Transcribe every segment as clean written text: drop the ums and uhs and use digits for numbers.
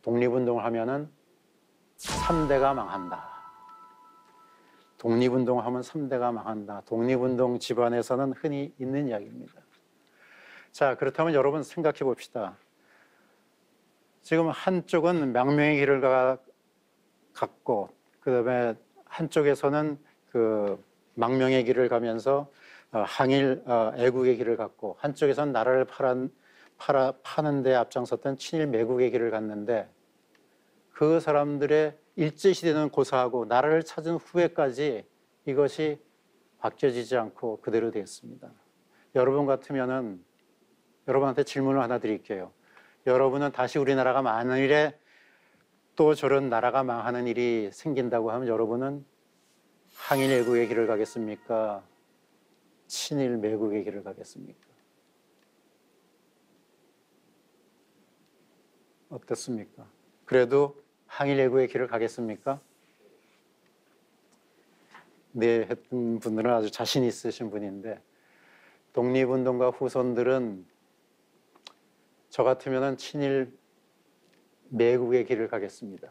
독립운동을 하면은 3대가 망한다. 독립운동을 하면 3대가 망한다. 독립운동 집안에서는 흔히 있는 이야기입니다. 자, 그렇다면 여러분 생각해 봅시다. 지금 한쪽은 망명의 길을 갔고, 그 다음에 한쪽에서는 그 망명의 길을 가면서 항일 애국의 길을 갔고, 한쪽에서는 나라를 파는 데 앞장섰던 친일 매국의 길을 갔는데, 그 사람들의 일제시대는 고사하고 나라를 찾은 후에까지 이것이 바뀌어지지 않고 그대로 되었습니다. 여러분 같으면은 여러분한테 질문을 하나 드릴게요. 여러분은 다시 우리나라가 만일에 또 저런 나라가 망하는 일이 생긴다고 하면 여러분은 항일 애국의 길을 가겠습니까? 친일 매국의 길을 가겠습니까? 어떻습니까? 그래도 항일 애국의 길을 가겠습니까? 네, 했던 분들은 아주 자신 있으신 분인데, 독립운동가 후손들은 저 같으면 친일 매국의 길을 가겠습니다.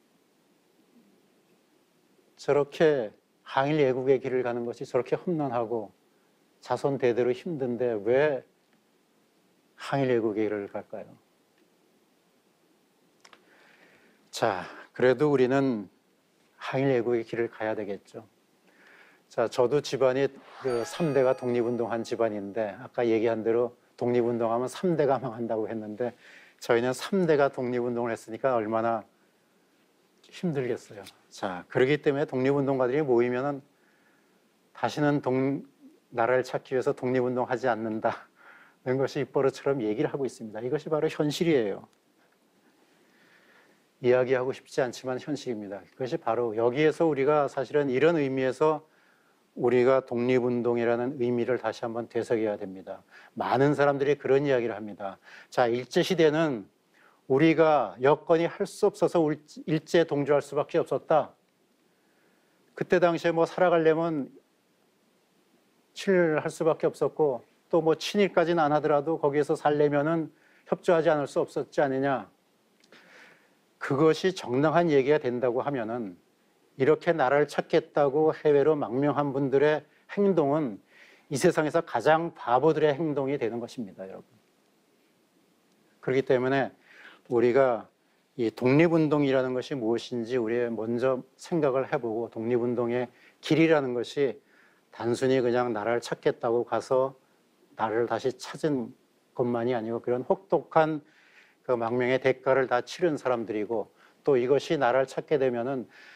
저렇게 항일 애국의 길을 가는 것이 저렇게 험난하고 자손 대대로 힘든데 왜 항일 애국의 길을 갈까요? 자, 그래도 우리는 항일 애국의 길을 가야 되겠죠. 자, 저도 집안이 그 3대가 독립운동한 집안인데 아까 얘기한 대로 독립운동하면 3대가 망한다고 했는데 저희는 3대가 독립운동을 했으니까 얼마나 힘들겠어요. 자, 그렇기 때문에 독립운동가들이 모이면은 다시는 나라를 찾기 위해서 독립운동하지 않는다는 것이 입버릇처럼 얘기를 하고 있습니다. 이것이 바로 현실이에요. 이야기하고 싶지 않지만 현실입니다. 그것이 바로 여기에서 우리가 사실은 이런 의미에서 우리가 독립운동이라는 의미를 다시 한번 되새겨야 됩니다. 많은 사람들이 그런 이야기를 합니다. 자, 일제시대는 우리가 여건이 할 수 없어서 일제에 동조할 수밖에 없었다. 그때 당시에 뭐 살아가려면 친일을 할 수밖에 없었고 또 뭐 친일까지는 안 하더라도 거기에서 살려면은 협조하지 않을 수 없었지 않느냐. 그것이 정당한 얘기가 된다고 하면은 이렇게 나라를 찾겠다고 해외로 망명한 분들의 행동은 이 세상에서 가장 바보들의 행동이 되는 것입니다, 여러분. 그렇기 때문에 우리가 이 독립운동이라는 것이 무엇인지 우리 먼저 생각을 해보고 독립운동의 길이라는 것이 단순히 그냥 나라를 찾겠다고 가서 나라를 다시 찾은 것만이 아니고 그런 혹독한 그 망명의 대가를 다 치른 사람들이고 또 이것이 나라를 찾게 되면은